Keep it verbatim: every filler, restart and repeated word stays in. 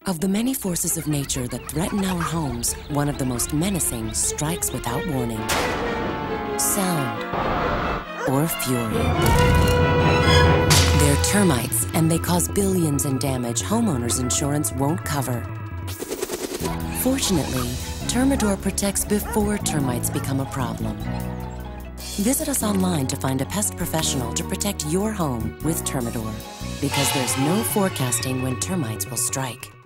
Of the many forces of nature that threaten our homes, one of the most menacing strikes without warning. Sound or fury. They're termites, and they cause billions in damage homeowners insurance won't cover. Fortunately, Temidor protects before termites become a problem. Visit us online to find a pest professional to protect your home with Temidor, because there's no forecasting when termites will strike.